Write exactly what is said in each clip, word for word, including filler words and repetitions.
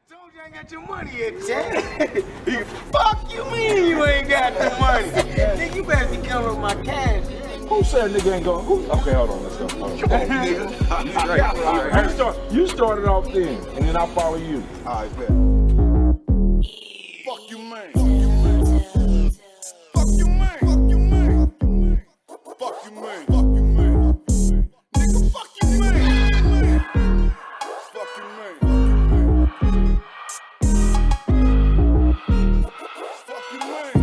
Told you I ain't got your money yet, Chad. Fuck you mean you ain't got the money? Nigga, you better be coming with my cash. Who said nigga ain't going? Who? Okay, hold on, let's go. Hold on. Come on, nigga. Right. All right. You, start, you started off then, and then I'll follow you. All right, bet. Fuck you, man. Fuck you, man. Fuck you, man. Fuck you, man. Fuck you, man. Nigga, fuck you, man. Fuck you, man. Fuck you,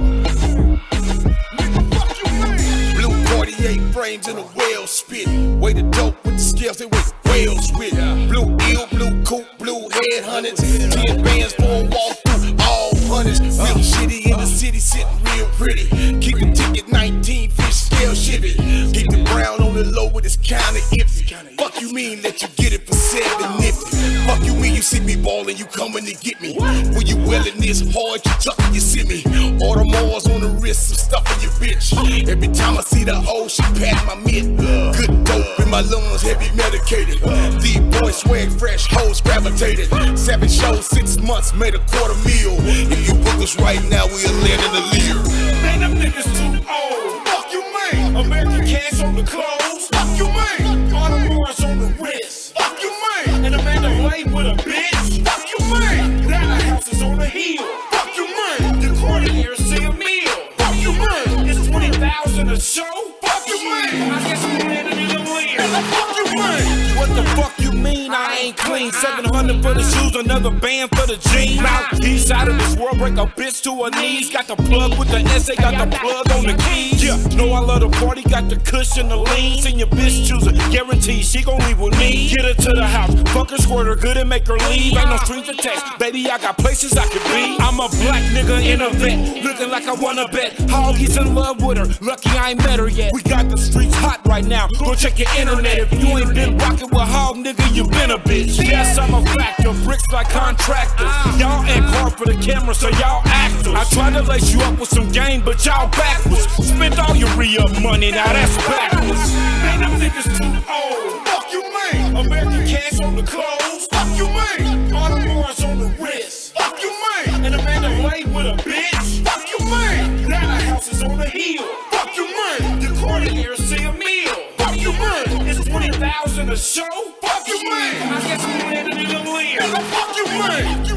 man. Nigga, fuck you, man. Blue forty-eight frames in a whale spit. Way the dope with the scales, they was whales with. Blue eel, blue coupe, blue head hundreds. Ten bands for a walk through all hundreds. Real shitty in the city, sitting real pretty. Keep the ticket nineteen, fish scale shipping. Keep the brown on the low with his counter empty. Fuck you mean that you get it for seven nifty. Fuck you mean you see me ballin', you coming to get me. When you wellin' this hard, you tuckin', you see me. Audemars on the wrist, some stuff in your bitch. Every time I see the hoe, she pat my mitt. Good dope in my lungs, heavy medicated. Deep boy swag, fresh hoes gravitated. Seven shows, six months, made a quarter meal. If you book us right now, we'll land in the leer. Man, them niggas too old. Fuck you, man. American cash on the clothes. Fuck you, man. Audemars on the wrist. Fuck you, man. And Amanda Lay with a bitch. Fuck you, man. Data houses on the hill. Fuck you, man. The Cordier see a meal. Fuck you, man. It's twenty thousand a show. Fuck you, man. I guess we landed in the leer. Fuck you, man. What the fuck you mean I ain't clean? seven hundred for the shoes, another band for the jeans. Now, east side of this world, break a bitch to her knees. Got the plug with the S A, got the plug on the keys. Yeah, know I love the party, got the cushion, the lean. Seen your bitch choose her, guarantee she gon' leave with me. Get her to the house, fuck her, squirt her good and make her leave. Ain't no strings attached, baby, I got places I could be. I'm a black nigga in a vet, looking like I wanna bet. Hoggie's in love with her, lucky I ain't met her yet. We got the streets hot right now, go check your internet. If you ain't been rockin' with Hog, nigga, you been a bitch. Yes, I'm a factor, bricks like contractors. Y'all act hard for the camera, so y'all actors. I tried to lace you up with some game, but y'all backwards. Spent all your re-up money, now that's backwards. Man, them niggas too old. Fuck you, man. American cash on the clothes. Fuck you, man. Audemars on the wrist. Fuck you, man. And Amanda Lay with a bitch. Fuck you, man. Data houses on the hill. Fuck you, man. The Cordier see a meal. Fuck you, man. It's twenty thousand a show. Fuck you, man. I guess we landed in the leer. Fuck you, man.